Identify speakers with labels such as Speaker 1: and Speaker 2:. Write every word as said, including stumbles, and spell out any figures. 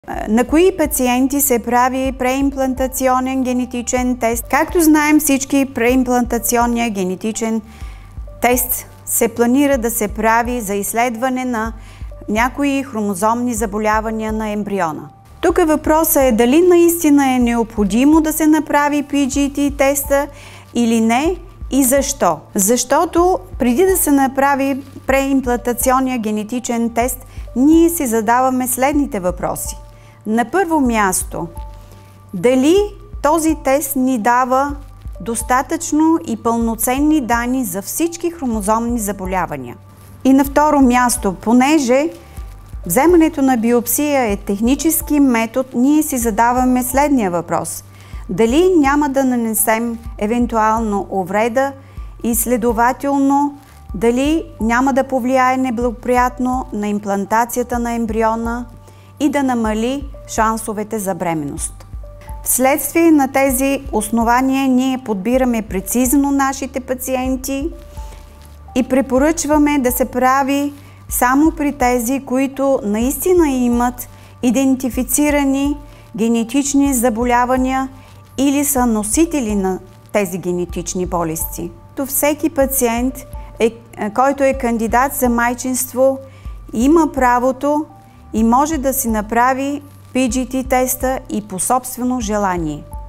Speaker 1: На кои пациенти се прави преимплантационен генетичен тест? Както знаем всички, преимплантационният генетичен тест се планира да се прави за изследване на някои хромозомни заболявания на ембриона. Тук въпросът е дали наистина е необходимо да се направи пи джи ти теста или не и защо. Защото преди да се направи преимплантационния генетичен тест, ние си задаваме следните въпроси. На първо място, дали този тест ни дава достатъчно и пълноценни данни за всички хромозомни заболявания. И на второ място, понеже вземането на биопсия е технически метод, ние си задаваме следния въпрос. Дали няма да нанесем евентуално увреда и следователно дали няма да повлияе неблагоприятно на имплантацията на ембриона и да намали шансовете за бременност. Вследствие на тези основания ние подбираме прецизно нашите пациенти и препоръчваме да се прави само при тези, които наистина имат идентифицирани генетични заболявания или са носители на тези генетични болести. То всеки пациент, е, който е кандидат за майчинство, има правото и може да си направи пи джи ти теста и по собствено желание.